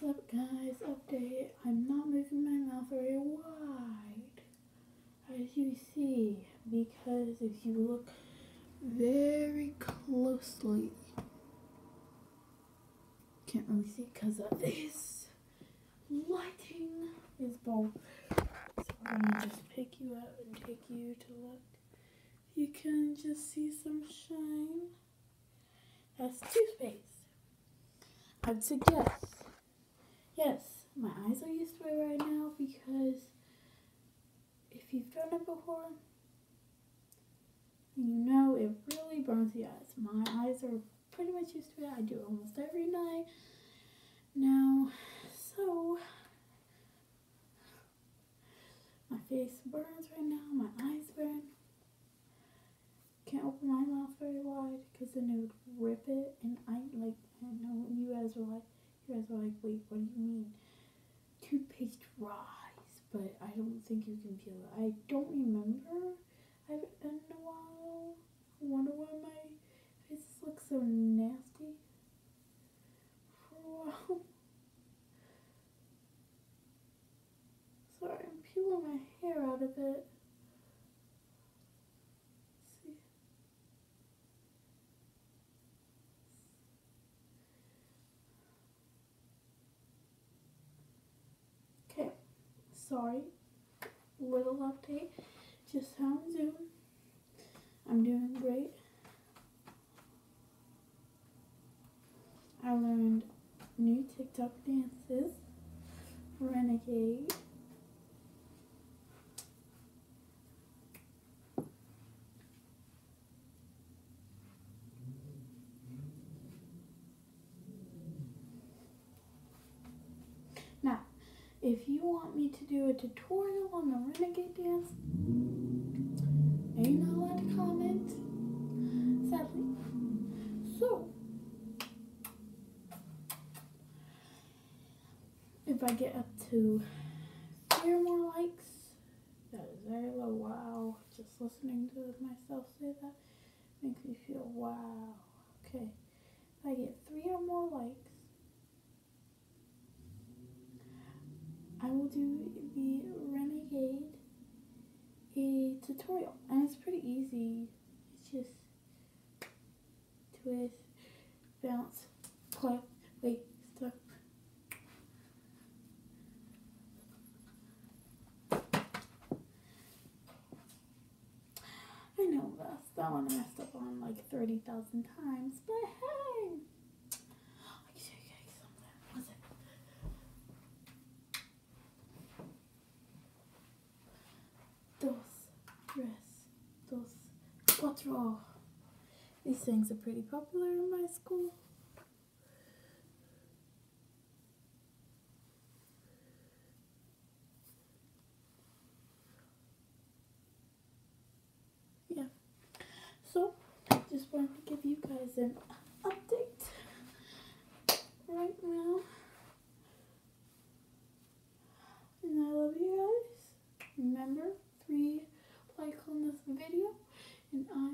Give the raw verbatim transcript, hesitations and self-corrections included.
up, guys? Update. I'm not moving my mouth very wide, as you see, because if you look very closely, can't really see because of this lighting is bulb. So I'm gonna just pick you up and take you to look. You can just see some shine. That's toothpaste. I'd suggest, yes, my eyes are used to it right now because if you've done it before, you know it really burns the eyes. My eyes are pretty much used to it. I do it almost every night now. So my face burns right now. My eyes burn. Can't open my mouth very wide because then it would rip it. And I like, I know you guys are like, you guys are like, wait, what do you mean? Toothpaste dries, but I don't think you can feel it. I don't remember. I haven't done it in a while. I wonder why my face looks so nasty for a while. Sorry, I'm peeling my hair out of it. See? Okay, sorry. Little update. Just how I'm doing. I'm doing great. I learned new TikTok dances. Renegade. Now, if you want me to do a tutorial on the Renegade dance, are you not allowed to comment? Sadly. So, if I get up to three or more likes, that is very low. Wow. Just listening to myself say that makes me feel wow. Okay. If I get three or more likes, I will do the Renegade a tutorial. And it's pretty easy. It's just twist, bounce, clap, wait, stop. I know that's that one I messed up on like thirty thousand times, but hey! I can show you guys something. What's it? Dos, tres, dos, cuatro. These things are pretty popular in my school. Yeah. So, I just wanted to give you guys an update right now. And I love you guys. Remember, three likes on this video, and I